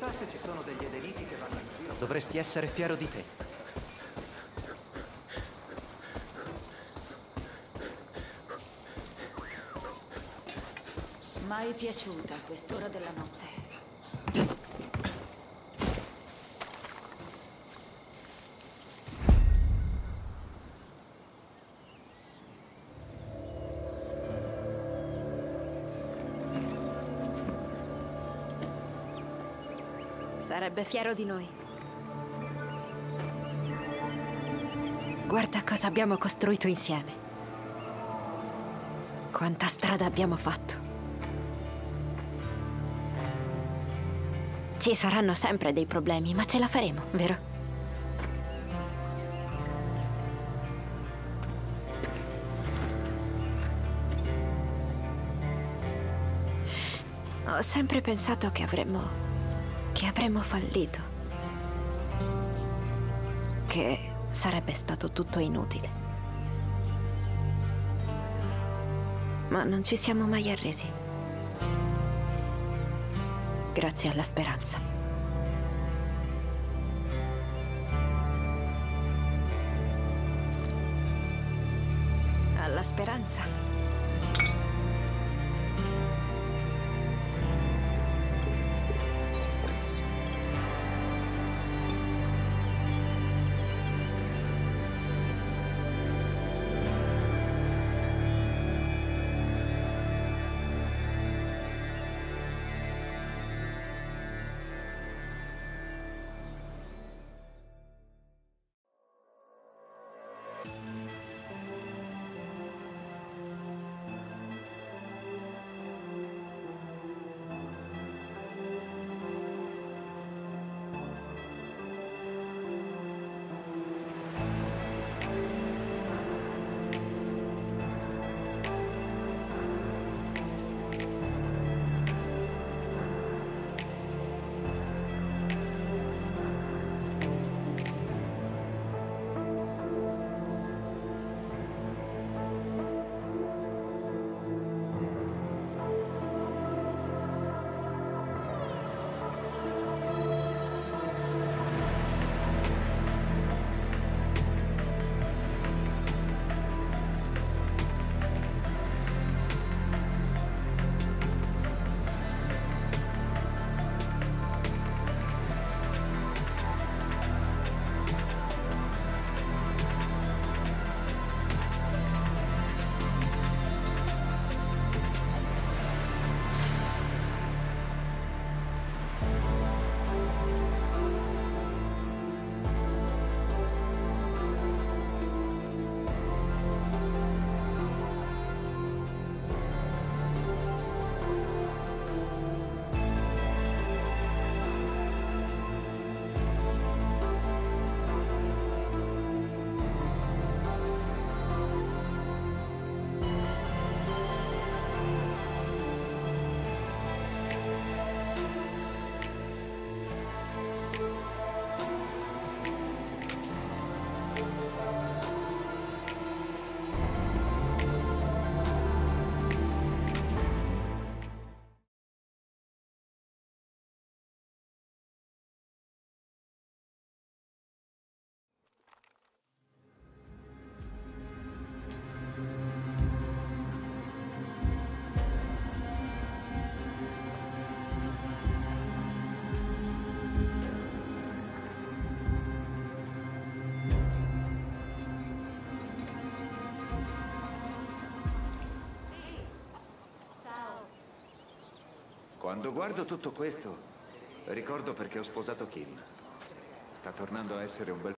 Chissà se ci sono degli edeniti che vanno in giro. Dovresti essere fiero di te. Mai piaciuta a quest'ora della notte. Sarebbe fiero di noi. Guarda cosa abbiamo costruito insieme. Quanta strada abbiamo fatto. Ci saranno sempre dei problemi, ma ce la faremo, vero? Ho sempre pensato che avremmo fallito. Che sarebbe stato tutto inutile. Ma non ci siamo mai arresi. Grazie alla speranza. Alla speranza. Quando guardo tutto questo, ricordo perché ho sposato Kim. Sta tornando a essere un bel